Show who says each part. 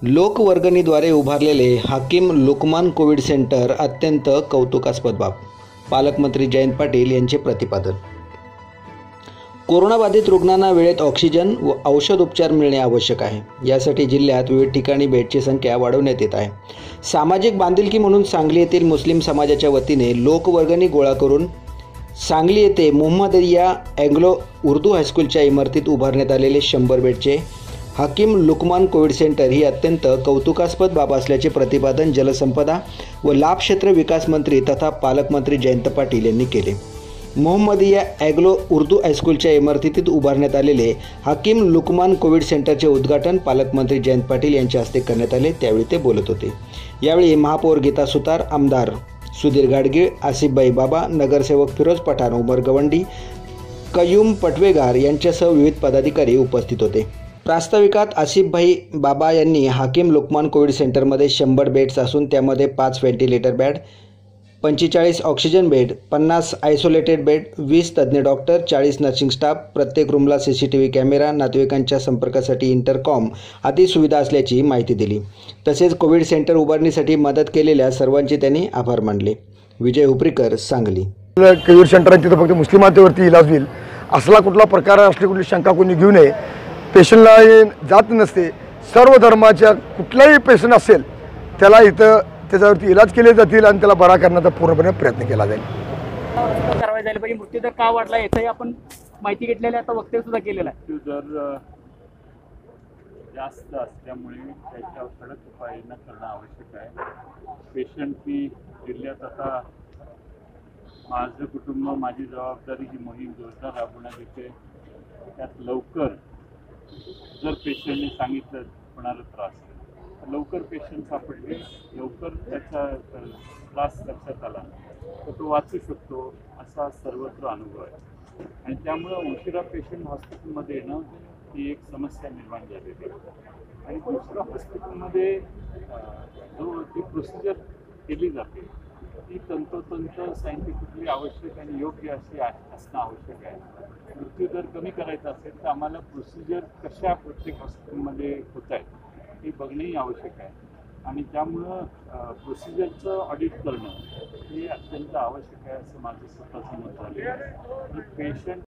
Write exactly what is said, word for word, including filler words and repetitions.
Speaker 1: लोकवर्गणीद्वारे उभारलेले हाकीम Lukman Covid centre अत्यंत कौतुकास्पद बाब. पालकमंत्री जयंत पाटील यांचे प्रतिपादन. कोरोनाबाधित रुग्णांना वेळेत ऑक्सिजन व औषध उपचार मिळणे आवश्यक आहे. यासाठी जिल्ह्यात विविध ठिकाणी बेडची संख्या वाढवण्यात येत आहे. सामाजिक बांधिलकी म्हणून सांगली येथील मुस्लिम समाजाच्या वतीने लोकवर्गणी गोळा करून सांगली येथे मोहम्मदिया अँग्लो उर्दू हायस्कूलच्या इमारतीत उभारण्यात आलेले शंभर बेडचे हाकीम लुकमान कोविड सेंटर ही अत्यंत कौतुकास्पद बाब असल्याचे प्रतिपादन जलसंपदा व लाभक्षेत्र विकास मंत्री तथा पालकमंत्री जयंत पाटील यांनी केले. मोहम्मदिया अँग्लो उर्दू हायस्कूलच्या इमारतीत उभारण्यात आलेले हाकीम लुकमान कोविड सेंटरचे उद्घाटन पालकमंत्री जयंत पाटील यांच्या हस्ते करण्यात आले. त्यावेळी ते बोलत होते. यावेळी महापौर गीता सुतार, आमदार सुधीर गाडगीळ, आसिफभाई बाबा, नगरसेवक फिरोज पठाण, उमर गवंडी, कयूम पटवेगार यांच्यासह विविध पदाधिकारी उपस्थित होते. प्रास्ताविकात आसिफभाई बाबा यांनी हाकीम लुकमान कोविड सेंटरमध्ये शंभर बेड्स असून त्यामध्ये पाच व्हेंटिलेटर बेड, पंचेचाळीस ऑक्सिजन बेड, पन्नास आयसोलेटेड बेड, वीस तज्ज्ञ डॉक्टर, चाळीस नर्सिंग स्टाफ, प्रत्येक रूमला C C T V camera, नातेवाईकांच्या संपर्कासाठी इंटरकॉम आदी सुविधा असल्याची माहिती दिली. तसेच कोविड सेंटर उभारणीसाठी मदत केलेल्या सर्वांचे त्यांनी आभार मानले. विजय हुपरीकर, सांगली.
Speaker 2: कोविड सेंटर तिथं फक्त मुस्लिमांवरती इलाज होईल असला कुठला प्रकार असली कुठली शंका कोणी घेऊ नये. पेशंटला जात नसते. सर्व धर्माच्या कुठलाही पेशंट असेल त्याला इथं त्याच्यावरती इलाज केले जातील आणि त्याला बरा करण्याचा पूर्णपणे प्रयत्न केला जाईल.
Speaker 3: कारवाई झाली पाहिजे. मृत्यूदर का वाढला याचाही आपण माहिती घेतलेली, आता वक्तव्य सुद्धा केलेलं आहे.
Speaker 4: मृत्यूदर जास्त असल्यामुळे त्याच्यावर कडक उपाययोजना करणं आवश्यक आहे. पेशंटनी जिल्ह्यात आता माझं कुटुंब माझी जबाबदारी ही मोहीम जोरदार राबवण्यात येते. त्यात लवकर जर पेशंटने सांगितलं कोणाला त्रास तर लवकर पेशंट सापडले, लवकर त्याचा त्रास लक्षात आला तर तो वाचू शकतो असा सर्वत्र अनुभव आहे. आणि त्यामुळं उशिरा पेशंट हॉस्पिटलमध्ये येणं ही एक समस्या निर्माण झालेली आहे. आणि दुसरं, हॉस्पिटलमध्ये जो जी प्रोसिजर केली जाते ती तंतोतंत सायंटिफिकली आवश्यक आणि योग्य अशी असणं आवश्यक आहे. मृत्यूदर कमी करायचा असेल तर आम्हाला प्रोसिजर कशा प्रत्येक हॉस्पिटलमध्ये होत आहेत हे बघणंही आवश्यक आहे. आणि त्यामुळं प्रोसिजरचं ऑडिट करणं हे अत्यंत आवश्यक आहे असं माझं स्वतःचं मत झालं. पेशंट